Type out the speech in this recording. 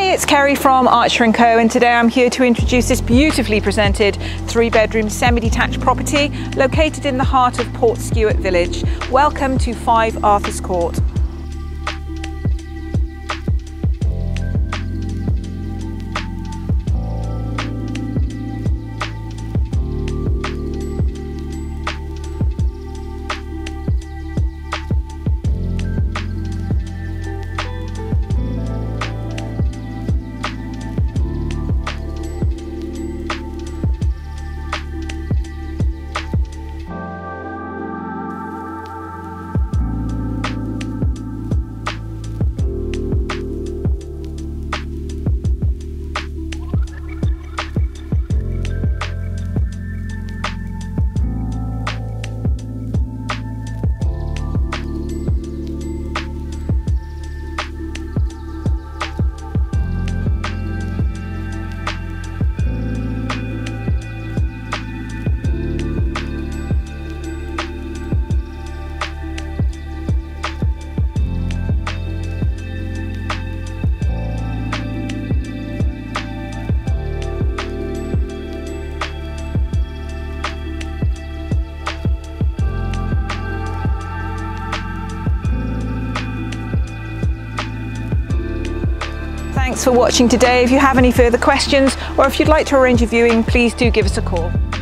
Hi, it's Kerry from Archer & Co, and today I'm here to introduce this beautifully presented 3-bedroom semi-detached property located in the heart of Portskewett village. Welcome to 5 Arthurs Court. Thanks for watching today. If you have any further questions or if you'd like to arrange a viewing, please do give us a call.